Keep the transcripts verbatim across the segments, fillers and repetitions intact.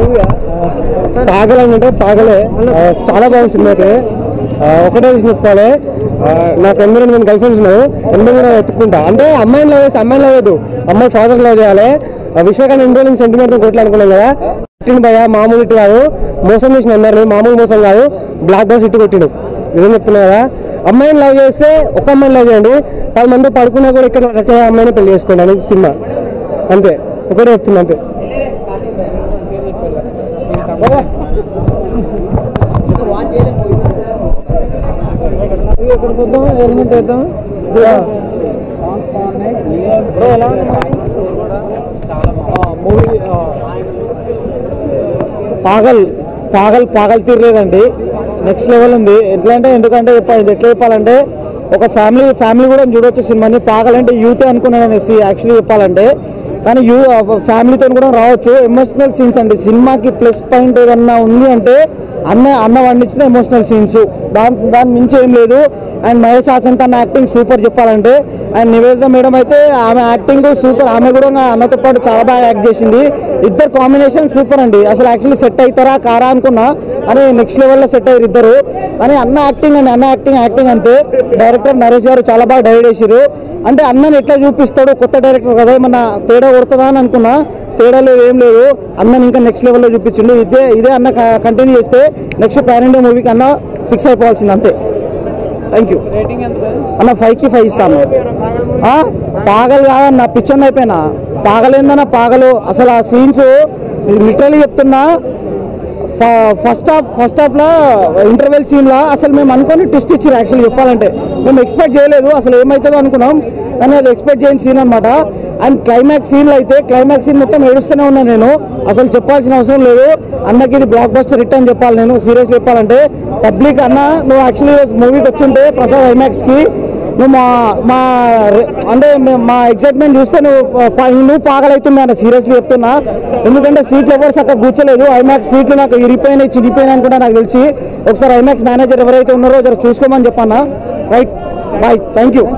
పాగలంటే పాగలే చాలా బాగుంది సినిమా అయితే. ఒకటే విషయం చెప్పుకోవాలి, నాకు ఎనిమిది మంది గర్ల్ ఫ్రెండ్స్ ఉన్నారు, ఎనిమిది కూడా ఎత్తుకుంటా. అంటే అమ్మాయిని లవ్ చేసి అమ్మాయిని లవ్ లేదు, అమ్మాయి ఫాదర్ లవ్ చేయాలి. విశ్వకాంత్ ఎన్ని రోజులు సెంటిమెంట్ కొట్లు అనుకున్నాం కదా, కొట్టిండు భయ మామూలు ఇట్టు కాదు, మోసం చేసిన అన్నారు, మామూలు మోసం కాదు, బ్లాక్ బాస్ ఇట్టు కొట్టిడు. నిజం చెప్తున్నా కదా, అమ్మాయిని లవ్ చేస్తే ఒక అమ్మాయిని లవ్ చేయండి, పది మంది పడుకున్నా కూడా ఇక్కడ నచ్చే అమ్మాయిని పెళ్లి చేసుకోండి అని సినిమా. అంతే, ఒకటే చెప్తున్నా అంతే. పాగల్ పాగల్ పాగల్ తీరలేదండి, నెక్స్ట్ లెవెల్ ఉంది. ఎట్లా అంటే ఎందుకంటే ఇది ఎట్లా చెప్పాలంటే ఒక ఫ్యామిలీ ఫ్యామిలీ కూడా చూడవచ్చు సినిమాని. పాగలంటే యూత్ అనుకున్నాను అనేసి యాక్చువల్లీ చెప్పాలంటే, కానీ యూ ఫ్యామిలీతో కూడా రావచ్చు. ఎమోషనల్ సీన్స్ అండి సినిమాకి ప్లస్ పాయింట్ ఏదన్నా ఉంది అంటే అన్న అన్న వండించిన ఎమోషనల్ సీన్స్, దాని దాని మించి ఏం లేదు. అండ్ మహేష్ ఆచంత్ అన్న యాక్టింగ్ సూపర్ చెప్పాలంటే. అండ్ నివేదిత మేడం అయితే ఆమె యాక్టింగ్ సూపర్, ఆమె కూడా అన్నతో పాటు చాలా బాగా యాక్ట్ చేసింది. ఇద్దరు కాంబినేషన్ సూపర్ అండి. అసలు యాక్చువల్లీ సెట్ అవుతారా కారా అనుకున్నా, అని నెక్స్ట్ లెవెల్లో సెట్ అయ్యారు ఇద్దరు. కానీ అన్న యాక్టింగ్ అండి, అన్న యాక్టింగ్ యాక్టింగ్ అంతే. డైరెక్టర్ నరేష్ గారు చాలా బాగా డైరెక్ట్ చేశారు. అంటే అన్నని ఎట్లా చూపిస్తాడు, కొత్త డైరెక్టర్ కదా, ఏమన్నా తేడా కొడుతుందా అని అనుకున్నా, తేడా లేదు ఏం లేదు. అన్నని ఇంకా నెక్స్ట్ లెవెల్లో చూపించిండు. ఇదే ఇదే అన్న కంటిన్యూ చేస్తే నెక్స్ట్ పాన్ ఇండియా మూవీకి అన్న ఫిక్స్ అయిపోవాల్సింది అంతే. థ్యాంక్ యూ అన్న. ఫైవ్కి ఫైవ్ ఇస్తాను. పాగలు కాదన్న, పిచ్చోన్ అయిపోయినా. పాగలేందన్న పాగలు, అసలు ఆ సీన్స్ లిటరలీ చెప్తున్నా. ఫస్ట్ హాఫ్ ఫస్ట్ హాఫ్లో ఇంటర్వెల్ సీన్లో అసలు మేము అనుకొని ట్విస్ట్ ఇచ్చారు. యాక్చువల్లీ చెప్పాలంటే మేము ఎక్స్పెక్ట్ చేయలేదు అసలు ఏమవుతుందో అనుకున్నాం, కానీ అది ఎక్స్పెక్ట్ చేయని సీన్ అనమాట. అండ్ క్లైమాక్స్ సీన్లో అయితే క్లైమాక్స్ సీన్ మొత్తం ఏడుస్తూనే ఉన్నాను నేను. అసలు చెప్పాల్సిన అవసరం లేదు, అన్నకి ఇది బ్లాక్ బస్టర్ హిట్ అని చెప్పాలి నేను సీరియస్లీ చెప్పాలంటే. పబ్లిక్ అన్న నువ్వు యాక్చువల్లీ మూవీకి వచ్చింటే ప్రసాద్ ఐమాక్స్కి, నువ్వు మా మా అంటే మా ఎక్సైట్మెంట్ చూస్తే నువ్వు నువ్వు పాగలవుతున్నా అన్న సీరియస్లీ చెప్తున్నా. ఎందుకంటే సీట్లు ఎవరు అక్కడ కూర్చోలేదు, ఐమాక్స్ సీట్లు నాకు ఇరిపోయినాయి చిరిగిపోయినాయి అనుకుంటా నాకు తెలిసి. ఒకసారి ఐమాక్స్ మేనేజర్ ఎవరైతే ఉన్నారో జర చూసుకోమని చెప్పన్నా. Right, bye, thank you.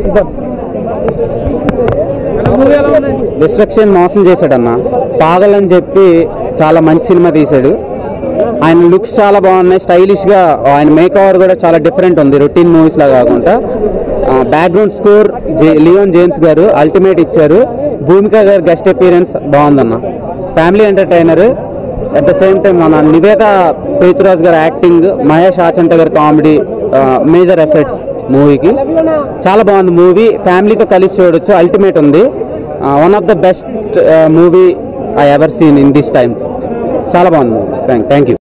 Destruction మోసం చేశాడన్న, పాగలని చెప్పి చాలా మంచి సినిమా తీశాడు. ఆయన లుక్స్ చాలా బాగున్నాయి, స్టైలిష్గా. ఆయన మేక్ ఓవర్ కూడా చాలా డిఫరెంట్ ఉంది, రొటీన్ మూవీస్ లా కాకుండా. Background score Leon James garu ultimate ఇచ్చారు. భూమిక గారు గెస్ట్ అపీరెన్స్ బాగుందన్న. Family entertainer. At the same time మన నివేద పేతురాజ్ గారు యాక్టింగ్, మహేష్ ఆచంట గారి కామెడీ మేజర్ అసెట్స్ మూవీకి. చాలా బాగుంది మూవీ, ఫ్యామిలీతో కలిసి చూడొచ్చు. అల్టిమేట్ ఉంది. One of the best movie I ever seen in this times. చాలా బాగుంది. Thank thank you